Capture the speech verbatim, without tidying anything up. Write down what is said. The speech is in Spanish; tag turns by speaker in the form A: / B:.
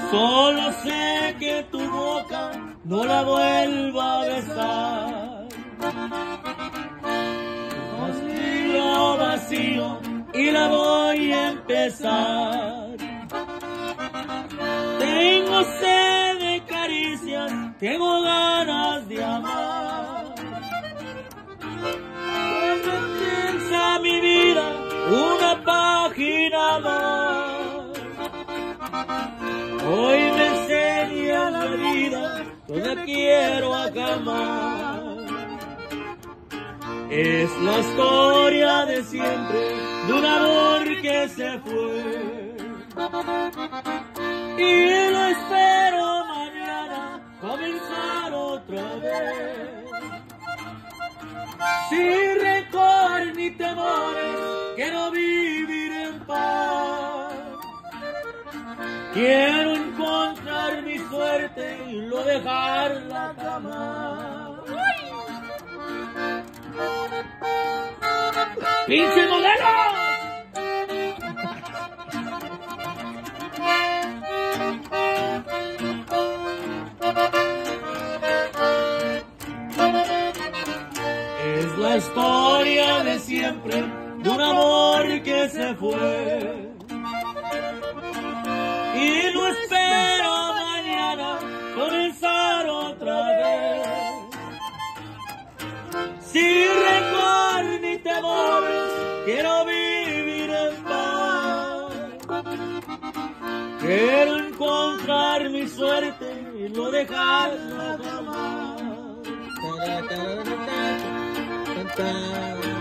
A: Solo sé que tu boca no la vuelva a besar. Vacío, vacío, y la voy a empezar. Tengo sed de caricias, tengo ganas de amar. Comienza mi vida una página más. Hoy me enseña la vida donde quiero acabar. Es la historia de siempre de un amor que se fue. Y lo espero mañana comenzar otra vez. Sin rencor ni temores, quiero vivir en paz. Quiero encontrar mi suerte y no dejarla jamás. ¡Pinche modelos! Es la historia de siempre de un amor que se fue. Y lo espero mañana comenzar otra vez. Sin rencor ni temores, quiero vivir en paz. Quiero encontrar mi suerte y no dejarla jamás.